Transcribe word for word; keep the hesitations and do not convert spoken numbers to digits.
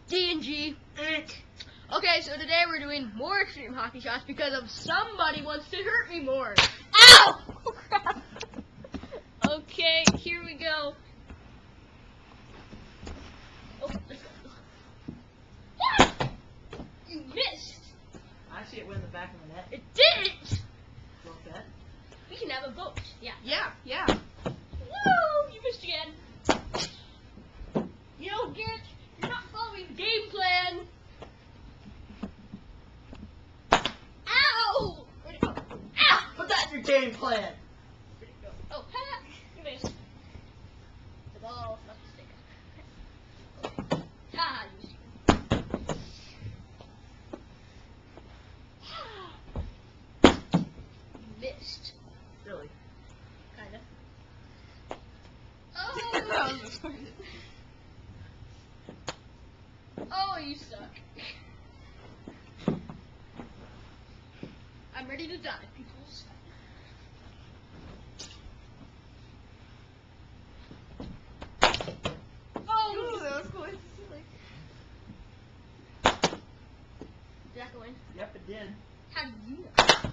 D and G. Okay, so today we're doing more extreme hockey shots because of somebody wants to hurt me more. Ow! Oh, crap. Okay, here we go. Oh, let's go. Ah! You missed. I see it went in the back of the net. It didn't. Vote that. We can have a vote. Yeah. Yeah, yeah. Woo! You missed again. You know, Garrett, you're not following the game plan. Ow! Where'd it go? Ow! Put that in your game plan. Where'd it go? Oh, ha! You missed. The ball, not the stick. Okay. Ha! You stupid. You missed. Really? Kinda. Oh! Oh, you suck. I'm ready to die, peoples. Oh, Ooh, that was close. did that go in? Yep, it did. How did you know?